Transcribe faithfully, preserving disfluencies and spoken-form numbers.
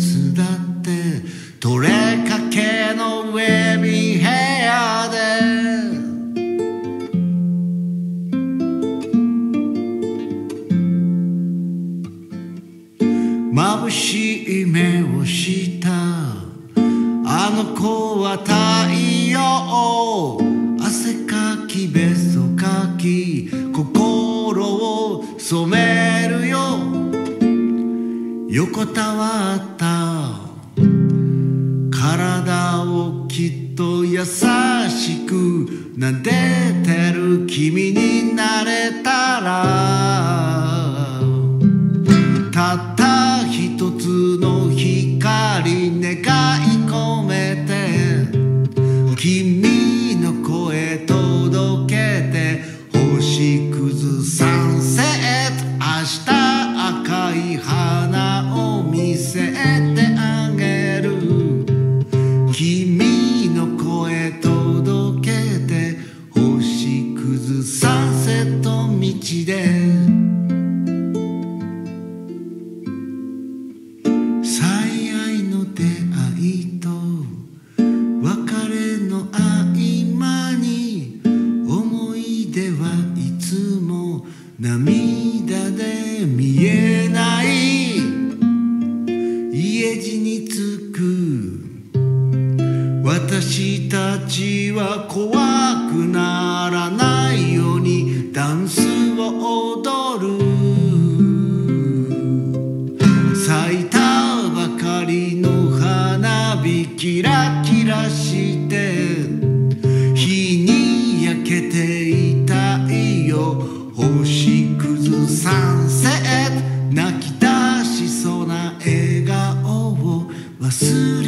伝って取れかけのウェビーヘアで眩しい目をしたあの子は太陽汗かきべそかき心を染めるよ横たわった体をきっと優しく撫でてる君になれたらたった一つの光願い込めて君の声届けて星屑サンセット明日赤い花を見せてあげる君の声届けて星屑サンセット道で最愛の出会いと別れの合間に思い出はいつも涙で見えない家路に着く私たちは怖くならないようにダンスを踊る咲いたばかりの花火キラキラして日に焼けていたいよ星屑サンセット泣き出しそうな笑顔を忘れ